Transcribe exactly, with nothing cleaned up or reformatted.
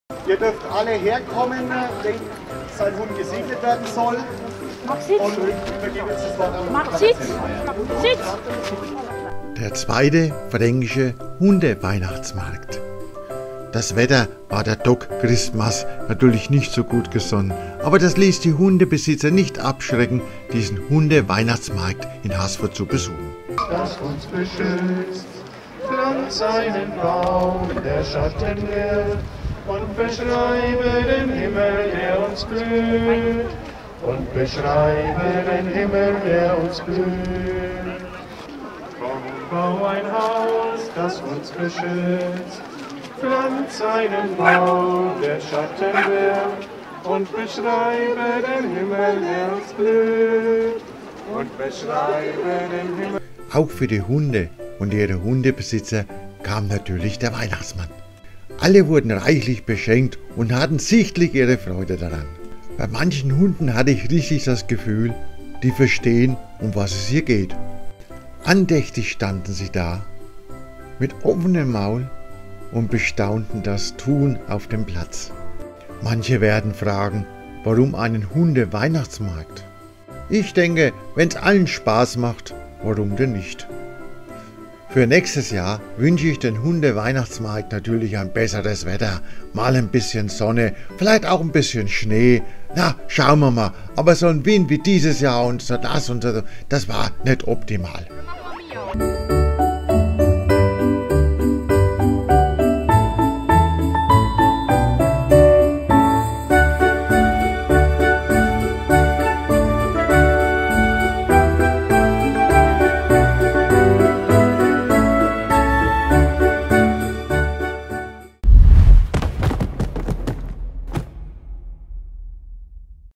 Ihr dürft alle herkommen, wenn sein Hund gesegnet werden soll. Mach Sitz. Und übergebe jetzt das Wort an Mach Sitz. Sitz. Der zweite fränkische Hunde-Weihnachtsmarkt. Das Wetter war der Doc Christmas natürlich nicht so gut gesonnen, aber das ließ die Hundebesitzer nicht abschrecken, diesen Hunde-Weihnachtsmarkt in Haßfurt zu besuchen. Das uns beschützt, pflanz einen Baum, der Schatten wirft, und beschreibe den Himmel, der uns blüht, und beschreibe den Himmel, der uns blüht. Komm, bau ein Haus, das uns beschützt, pflanz einen Baum, der Schatten wirft, und beschreibe den Himmel, der uns blüht, und beschreibe den Himmel. Auch für die Hunde und ihre Hundebesitzer kam natürlich der Weihnachtsmann. Alle wurden reichlich beschenkt und hatten sichtlich ihre Freude daran. Bei manchen Hunden hatte ich richtig das Gefühl, die verstehen, um was es hier geht. Andächtig standen sie da, mit offenem Maul und bestaunten das Tun auf dem Platz. Manche werden fragen, warum einen Hunde-Weihnachtsmarkt? Ich denke, wenn es allen Spaß macht, warum denn nicht? Für nächstes Jahr wünsche ich den Hunde-Weihnachtsmarkt natürlich ein besseres Wetter, mal ein bisschen Sonne, vielleicht auch ein bisschen Schnee. Na, schauen wir mal, aber so ein Wind wie dieses Jahr und so das und so, das war nicht optimal.